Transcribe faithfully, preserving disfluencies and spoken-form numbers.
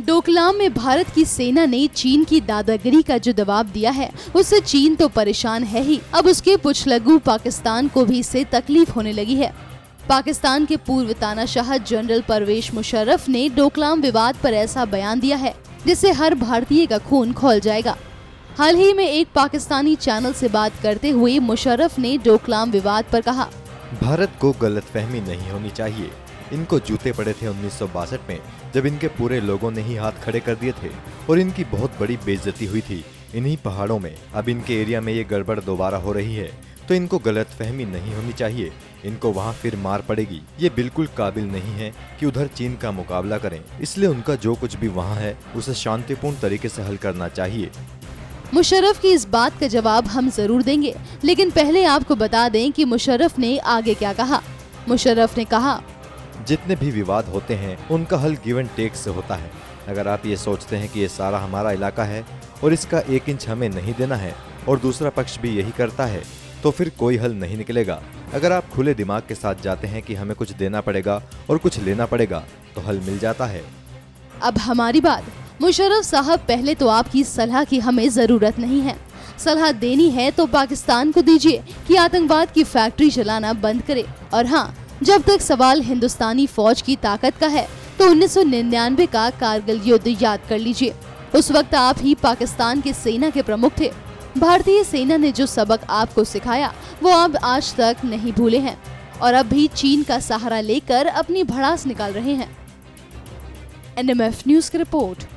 डोकलाम में भारत की सेना ने चीन की दादागिरी का जो जवाब दिया है उससे चीन तो परेशान है ही, अब उसके पुछलगू पाकिस्तान को भी इससे तकलीफ होने लगी है। पाकिस्तान के पूर्व तानाशाह जनरल परवेज मुशर्रफ ने डोकलाम विवाद पर ऐसा बयान दिया है जिससे हर भारतीय का खून खौल जाएगा। हाल ही में एक पाकिस्तानी चैनल से बात करते हुए मुशर्रफ ने डोकलाम विवाद पर कहा, भारत को गलतफहमी नहीं होनी चाहिए। इनको जूते पड़े थे उन्नीस सौ बासठ में, जब इनके पूरे लोगों ने ही हाथ खड़े कर दिए थे और इनकी बहुत बड़ी बेइज्जती हुई थी इन्हीं पहाड़ों में। अब इनके एरिया में ये गड़बड़ दोबारा हो रही है तो इनको गलतफहमी नहीं होनी चाहिए। इनको वहाँ फिर मार पड़ेगी। ये बिल्कुल काबिल नहीं है कि उधर चीन का मुकाबला करें, इसलिए उनका जो कुछ भी वहाँ है उसे शांतिपूर्ण तरीके से हल करना चाहिए। मुशर्रफ की इस बात का जवाब हम जरूर देंगे, लेकिन पहले आपको बता दें कि मुशर्रफ ने आगे क्या कहा। मुशर्रफ ने कहा, जितने भी विवाद होते हैं उनका हल गिव एंड टेक से होता है। अगर आप ये सोचते हैं कि ये सारा हमारा इलाका है और इसका एक इंच हमें नहीं देना है और दूसरा पक्ष भी यही करता है तो फिर कोई हल नहीं निकलेगा। अगर आप खुले दिमाग के साथ जाते हैं कि हमें कुछ देना पड़ेगा और कुछ लेना पड़ेगा तो हल मिल जाता है। अब हमारी बात, मुशर्रफ साहब, पहले तो आपकी सलाह की हमें जरूरत नहीं है। सलाह देनी है तो पाकिस्तान को दीजिए कि आतंकवाद की फैक्ट्री चलाना बंद करे। और हाँ, जब तक सवाल हिंदुस्तानी फौज की ताकत का है तो उन्नीस सौ निन्यानवे का कारगिल युद्ध याद कर लीजिए। उस वक्त आप ही पाकिस्तान के सेना के प्रमुख थे। भारतीय सेना ने जो सबक आपको सिखाया वो आप आज तक नहीं भूले हैं और अब भी चीन का सहारा लेकर अपनी भड़ास निकाल रहे हैं। एन एम एफ न्यूज़ की रिपोर्ट।